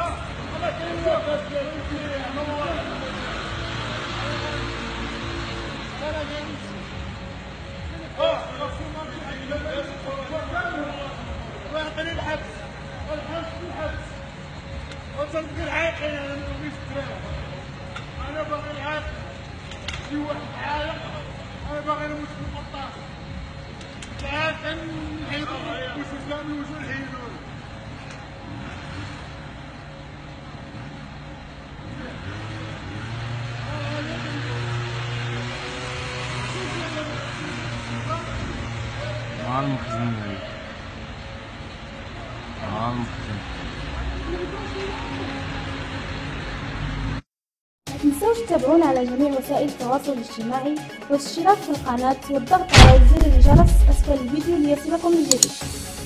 انا باغي العاق شي واحد عايق، انا باغي نموت في القطاع. العاق نحيدو واش اسلامي واش نحيدو. مع المخزن هاي مع المخزن. لا تنسوش تتابعونا على جميع وسائل التواصل الاجتماعي والاشتراك في القناة والضغط على زر الجرس أسفل الفيديو ليصلكم الجديد.